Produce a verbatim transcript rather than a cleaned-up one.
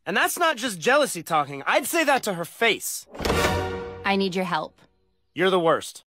And that's not just jealousy talking. I'd say that to her face. I need your help. You're the worst.